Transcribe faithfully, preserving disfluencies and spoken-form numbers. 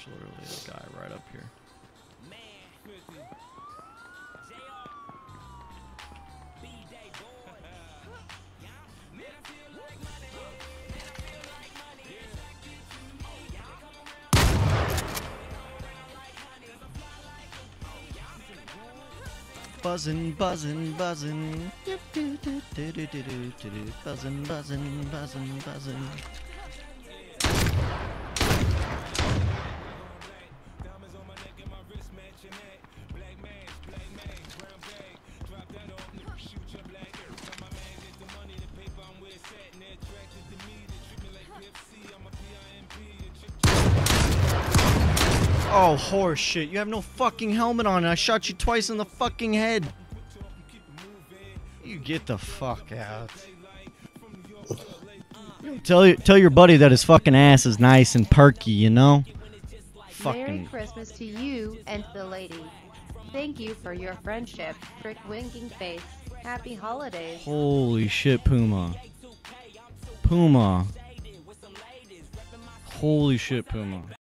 There's literally a guy right up here. Buzzing, buzzing, buzzing. Buzzing, buzzing, buzzing, buzzing. Oh, horse shit. You have no fucking helmet on and I shot you twice in the fucking head. You get the fuck out. Tell, tell your buddy that his fucking ass is nice and perky, you know? Fucking. Merry Christmas to you and the lady. Thank you for your friendship, Trick Winking Face. Happy holidays. Holy shit, Puma. Puma. Holy shit, Puma.